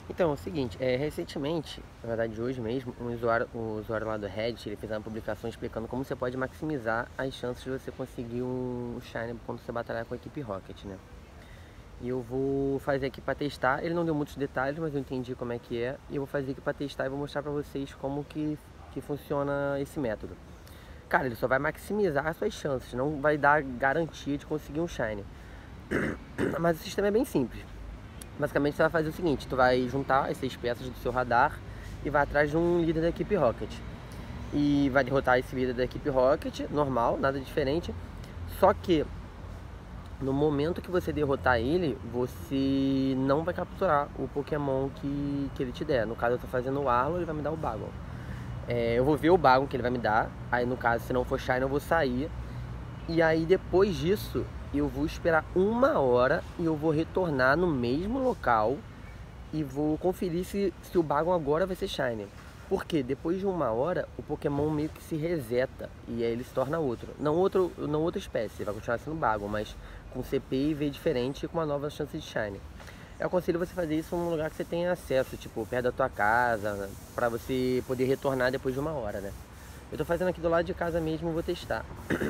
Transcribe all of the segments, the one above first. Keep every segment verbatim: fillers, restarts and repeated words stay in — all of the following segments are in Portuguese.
Então, é o seguinte, é, recentemente, na verdade hoje mesmo, um usuário, um usuário lá do Reddit, ele fez uma publicação explicando como você pode maximizar as chances de você conseguir um Shine quando você batalhar com a equipe Rocket, né? E eu vou fazer aqui pra testar, ele não deu muitos detalhes, mas eu entendi como é que é. E eu vou fazer aqui pra testar e vou mostrar pra vocês como que, que funciona esse método. Cara, ele só vai maximizar as suas chances, não vai dar garantia de conseguir um Shine. Mas o sistema é bem simples. Basicamente você vai fazer o seguinte, tu vai juntar as seis peças do seu radar e vai atrás de um líder da equipe Rocket. E vai derrotar esse líder da equipe Rocket, normal, nada diferente. Só que no momento que você derrotar ele, você não vai capturar o Pokémon que, que ele te der. No caso eu tô fazendo o Arlo, ele vai me dar o Bagon. É, eu vou ver o Bagon que ele vai me dar. Aí no caso, se não for Shine, eu vou sair. E aí depois disso, eu vou esperar uma hora e eu vou retornar no mesmo local e vou conferir se, se o Bagon agora vai ser Shine. Porque depois de uma hora, o Pokémon meio que se reseta e aí ele se torna outro. Não, outro, não outra espécie, vai continuar sendo Bagon, mas com C P e V diferente e com uma nova chance de Shine. Eu aconselho você fazer isso num lugar que você tenha acesso, tipo perto da tua casa, pra você poder retornar depois de uma hora, né? Eu tô fazendo aqui do lado de casa mesmo, vou testar.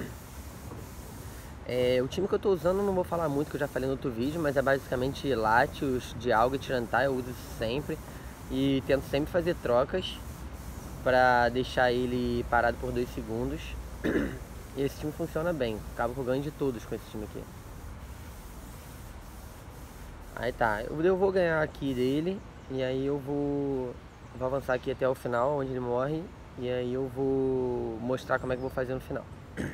É, o time que eu tô usando não vou falar muito, que eu já falei no outro vídeo, mas é basicamente Latios, Dialga e Tyranitar, eu uso isso sempre. E tento sempre fazer trocas pra deixar ele parado por dois segundos. E esse time funciona bem, acabo que eu ganho de todos com esse time aqui. Aí tá, eu vou ganhar aqui dele, e aí eu vou, vou avançar aqui até o final, onde ele morre. E aí eu vou mostrar como é que eu vou fazer no final.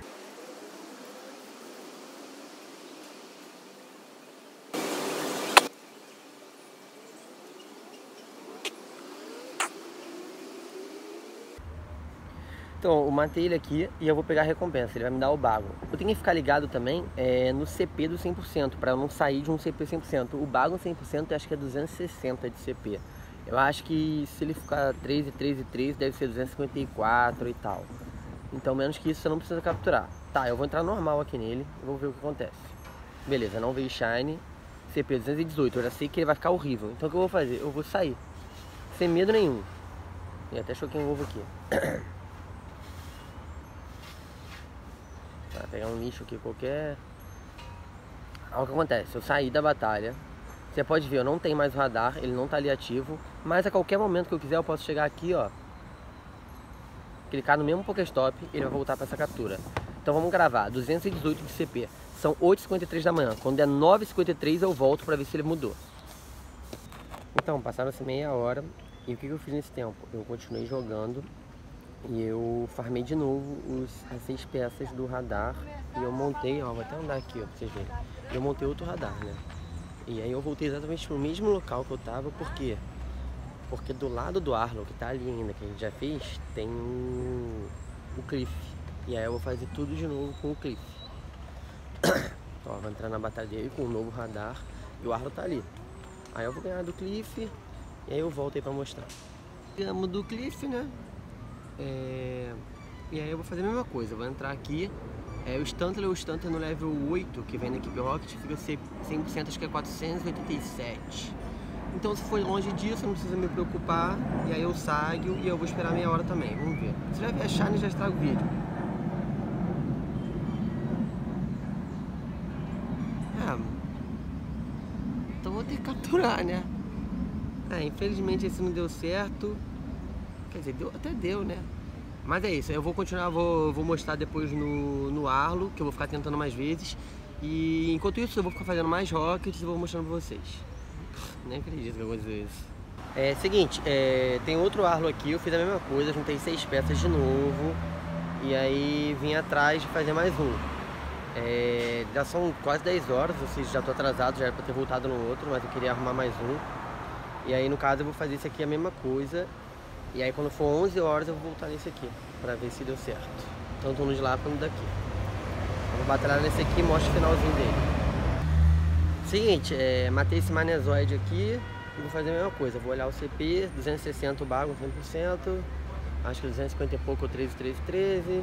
Então, eu matei ele aqui e eu vou pegar a recompensa, ele vai me dar o Bagon. Eu tenho que ficar ligado também é, no C P do cem por cento, para eu não sair de um C P cem por cento. O Bagon cem por cento eu acho que é duzentos e sessenta de C P. Eu acho que se ele ficar três e três e três deve ser duzentos e cinquenta e quatro e tal. Então menos que isso você não precisa capturar. Tá, eu vou entrar normal aqui nele e vou ver o que acontece. Beleza, não veio Shine, C P duzentos e dezoito, eu já sei que ele vai ficar horrível. Então o que eu vou fazer? Eu vou sair, sem medo nenhum. E até choquei um ovo aqui. Vai pegar um lixo aqui qualquer. Olha o que acontece, eu saí da batalha. Você pode ver, eu não tenho mais o radar, ele não tá ali ativo. Mas a qualquer momento que eu quiser eu posso chegar aqui, ó, clicar no mesmo Pokéstop e ele vai voltar para essa captura. Então vamos gravar, duzentos e dezoito de C P. São oito e cinquenta e três da manhã. Quando é nove e cinquenta e três eu volto para ver se ele mudou. Então, passaram-se meia hora. E o que eu fiz nesse tempo? Eu continuei jogando. E eu farmei de novo os, as seis peças do radar. E eu montei, ó, vou até andar aqui, ó, pra vocês verem. Eu montei outro radar, né? E aí eu voltei exatamente no mesmo local que eu tava, por quê? Porque do lado do Arlo, que tá ali ainda, que a gente já fez, tem o, o Cliff. E aí eu vou fazer tudo de novo com o Cliff. Ó, vou entrar na batalha dele com o novo radar. E o Arlo tá ali. Aí eu vou ganhar do Cliff. E aí eu volto aí pra mostrar. Ganhamos do Cliff, né? É... E aí eu vou fazer a mesma coisa, eu vou entrar aqui, é, o Stantler, o Stantler no level oito, que vem da equipe Rocket, fica cem por cento, acho que é quatrocentos e oitenta e sete. Então se for longe disso, não precisa me preocupar, e aí eu saio e eu vou esperar meia hora também, vamos ver. Se já vier Shine, já estraga o vídeo. É, então vou ter que capturar, né? É, infelizmente esse não deu certo. Quer dizer, deu, até deu, né? Mas é isso, eu vou continuar, vou, vou mostrar depois no, no Arlo, que eu vou ficar tentando mais vezes. E enquanto isso eu vou ficar fazendo mais rockets e vou mostrando pra vocês. Nem acredito que eu vou dizer isso. É seguinte, é, tem outro Arlo aqui, eu fiz a mesma coisa, juntei seis peças de novo. E aí vim atrás de fazer mais um. É, já são quase dez horas, ou seja, já tô atrasado, já era pra ter voltado no outro, mas eu queria arrumar mais um. E aí no caso eu vou fazer isso aqui a mesma coisa. E aí quando for onze horas eu vou voltar nesse aqui, pra ver se deu certo. Tanto no de lá quanto daqui. Eu vou batalhar nesse aqui e mostro o finalzinho dele. Seguinte, é, matei esse Manezoide aqui e vou fazer a mesma coisa. Vou olhar o C P, duzentos e sessenta o Bagon, cem por cento. Acho que duzentos e cinquenta e pouco, treze, treze, treze.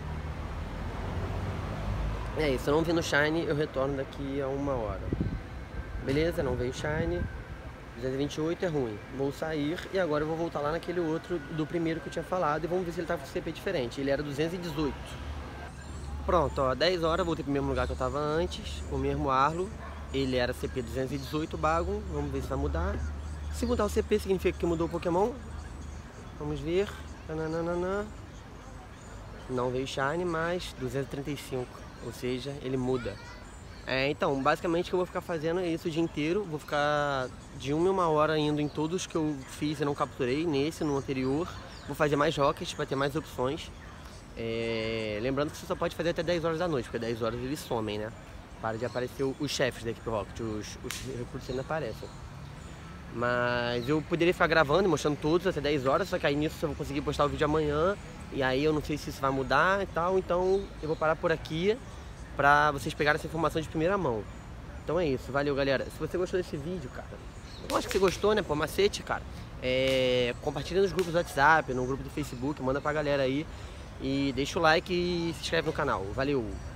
É isso, se eu não vir no Shine, eu retorno daqui a uma hora. Beleza? Não veio Shine. duzentos e vinte e oito é ruim. Vou sair e agora eu vou voltar lá naquele outro do primeiro que eu tinha falado e vamos ver se ele tá com C P diferente. Ele era duzentos e dezoito. Pronto, ó, dez horas, voltei pro mesmo lugar que eu tava antes, o mesmo Arlo. Ele era C P duzentos e dezoito Bagon, vamos ver se vai mudar. Se mudar o C P significa que mudou o Pokémon. Vamos ver. Nananana. Não veio Shine, mas duzentos e trinta e cinco, ou seja, ele muda. É, então, basicamente o que eu vou ficar fazendo é isso o dia inteiro. Vou ficar de uma em uma hora indo em todos que eu fiz e não capturei, nesse, no anterior. Vou fazer mais rockets para ter mais opções. É, lembrando que você só pode fazer até dez horas da noite, porque dez horas eles somem, né? Para de aparecer os chefes da equipe Rocket, os, os recrutos ainda aparecem. Mas eu poderia ficar gravando e mostrando todos até dez horas, só que aí nisso eu vou conseguir postar o vídeo amanhã. E aí eu não sei se isso vai mudar e tal, então eu vou parar por aqui pra vocês pegarem essa informação de primeira mão. Então é isso, valeu galera. Se você gostou desse vídeo, cara, eu acho que você gostou, né, pô, macete, cara. É, compartilha nos grupos do WhatsApp, no grupo do Facebook, manda pra galera aí. E deixa o like e se inscreve no canal. Valeu!